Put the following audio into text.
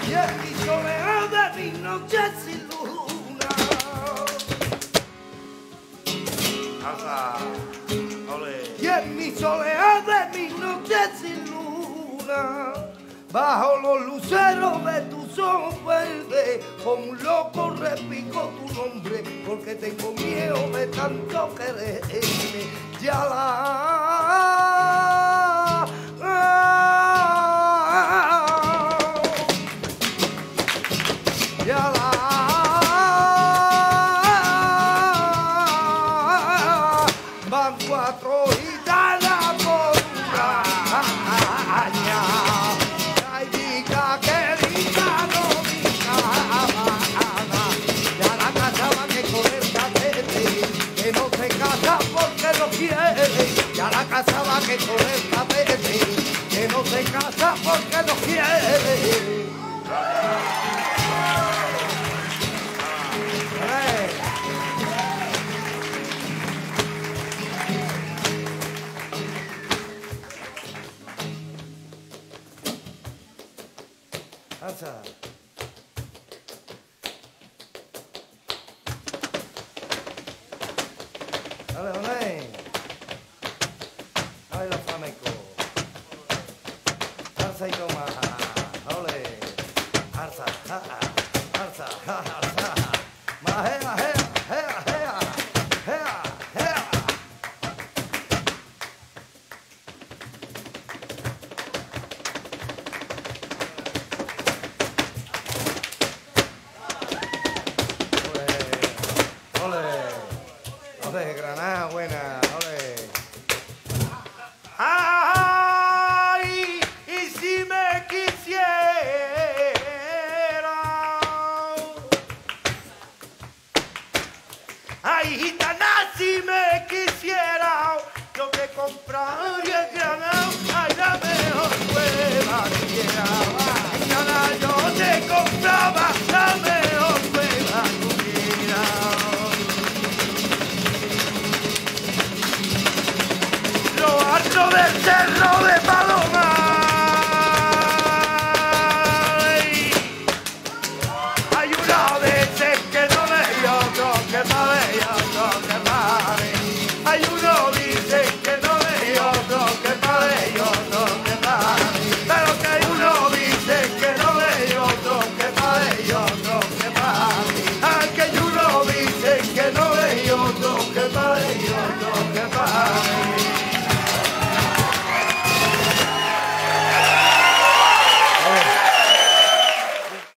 Y en mi soledad de mis noches sin luna. Y en mi soledad de mis noches sin luna, bajo los luceros de tus ojos verdes, como un loco repico tu nombre, porque tengo miedo de tanto quererte. Ya van cuatro gitanas por una caña. Ay, diga querida, no diga nada. Ya la casaba que con el catete, que no se casa porque no quiere. Ya la casaba que con el catete, que no se casa porque no quiere. Alza. Dale, Manuel. Dale los flamencos. Alza y toma.